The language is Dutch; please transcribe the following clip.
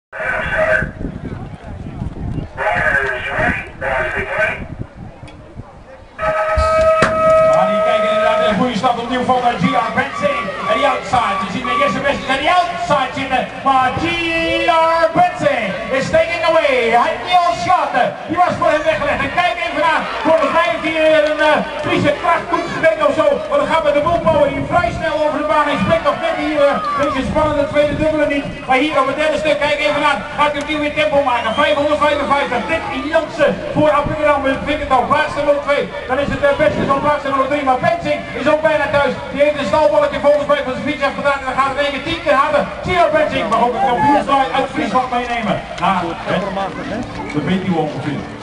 Goede start opnieuw van GR Benzing en die outside. Je ziet de eerste beste aan die outside zitten, maar GR Benzing is taking away. Hij heeft niet al shot, die was voor hem weggelegd. En kijk even naar, volgens mij heeft hier een Friese krachtkoek gedekt of zo. Maar dan gaat met de boelpower hier vrij snel over de baan. Hij spreekt nog net hier, deze spannende tweede dubbele niet. Maar hier op het derde stuk, kijk even naar, gaat hij opnieuw weer tempo maken. 555, Dick Jansen voor Amsterdam met Vinkert op plaats nummer 2. Dan is het beste van plaats nummer 3, maar Benzing is ook bijna thuis. Die heeft een stalballetje volgens mij van zijn fiets afgedaan en dan gaat het 9 10 keer harder. GR Benzing mag ook een kampioenslaai uit Friesland meenemen. De BT1 ongeveer.